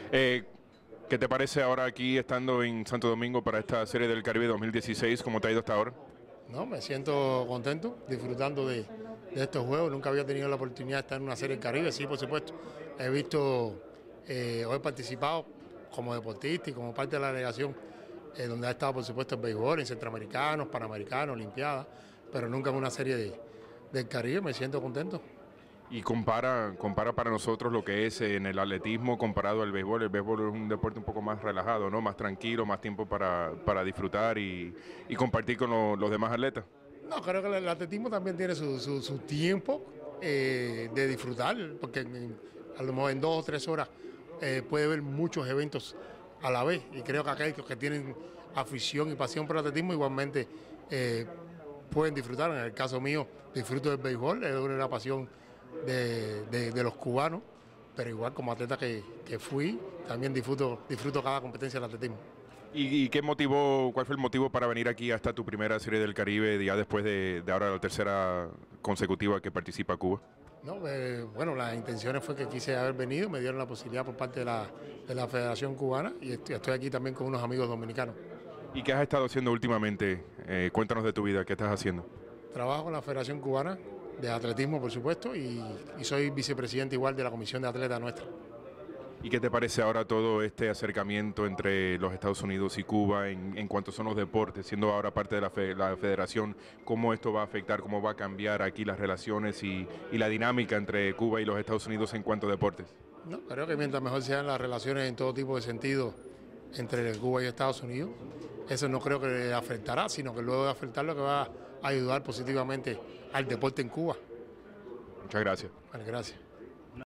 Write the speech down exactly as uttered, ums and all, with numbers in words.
Eh, ¿Qué te parece ahora aquí estando en Santo Domingo para esta Serie del Caribe dos mil dieciséis? ¿Cómo te ha ido hasta ahora? No, me siento contento, disfrutando de, de estos juegos. Nunca había tenido la oportunidad de estar en una Serie del Caribe, sí, por supuesto. He visto eh, o he participado como deportista y como parte de la delegación, eh, donde ha estado, por supuesto, el béisbol, en centroamericanos, panamericanos, olimpiadas, pero nunca en una Serie de, del Caribe. Me siento contento. Y compara, compara para nosotros lo que es en el atletismo comparado al béisbol. El béisbol es un deporte un poco más relajado, ¿no? Más tranquilo, más tiempo para, para disfrutar y, y compartir con lo- los demás atletas. No, creo que el atletismo también tiene su, su- su tiempo eh, de disfrutar, porque en- a lo mejor en dos o tres horas eh, puede haber muchos eventos a la vez. Y creo que aquellos que tienen afición y pasión por el atletismo igualmente eh, pueden disfrutar. En el caso mío, disfruto del béisbol, es una pasión de, de- de los cubanos, pero igual como atleta que, que fui, también disfruto, disfruto cada competencia del atletismo. ¿Y, y qué motivó, cuál fue el motivo para venir aquí hasta tu primera Serie del Caribe, ya después de, de ahora la tercera consecutiva que participa Cuba? No, eh, bueno, las intenciones fue que quise haber venido, me dieron la posibilidad por parte de la, de la Federación Cubana y estoy, estoy aquí también con unos amigos dominicanos. ¿Y qué has estado haciendo últimamente? Eh, cuéntanos de tu vida, ¿qué estás haciendo? Trabajo con la Federación Cubana de Atletismo, por supuesto, y, y soy vicepresidente igual de la Comisión de Atletas nuestra. ¿Y qué te parece ahora todo este acercamiento entre los Estados Unidos y Cuba en, en cuanto son los deportes, siendo ahora parte de la, fe- la federación? ¿Cómo esto va a afectar, cómo va a cambiar aquí las relaciones y, y la dinámica entre Cuba y los Estados Unidos en cuanto a deportes? No, creo que mientras mejor sean las relaciones en todo tipo de sentido entre Cuba y Estados Unidos, eso no creo que le afectará, sino que luego de afectar lo que va a ayudar positivamente al deporte en Cuba. Muchas gracias. Vale, gracias.